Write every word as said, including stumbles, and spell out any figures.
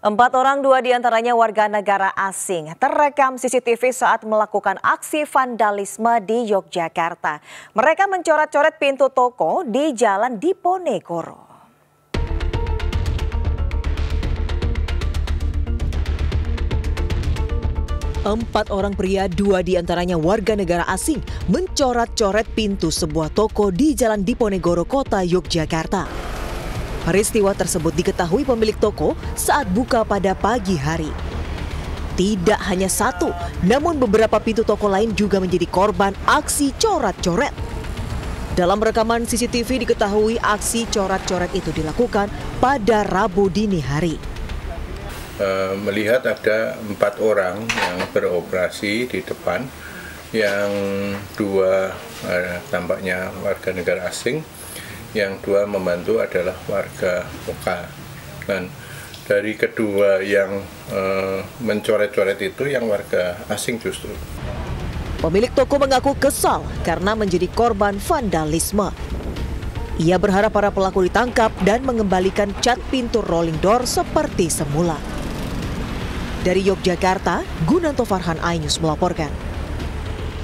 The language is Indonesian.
Empat orang, dua diantaranya warga negara asing, terekam C C T V saat melakukan aksi vandalisme di Yogyakarta. Mereka mencoret-coret pintu toko di Jalan Diponegoro. Empat orang pria, dua diantaranya warga negara asing, mencoret-coret pintu sebuah toko di Jalan Diponegoro, Kota Yogyakarta. Peristiwa tersebut diketahui pemilik toko saat buka pada pagi hari. Tidak hanya satu, namun beberapa pintu toko lain juga menjadi korban aksi coret-coret. Dalam rekaman C C T V diketahui aksi coret-coret itu dilakukan pada Rabu dini hari. Uh, melihat ada empat orang yang beroperasi di depan, yang dua uh, tampaknya warga negara asing, yang dua membantu adalah warga lokal. Dan dari kedua yang uh, mencoret-coret itu yang warga asing justru. Pemilik toko mengaku kesal karena menjadi korban vandalisme. Ia berharap para pelaku ditangkap dan mengembalikan cat pintu rolling door seperti semula. Dari Yogyakarta, Gunanto Farhan, iNews melaporkan.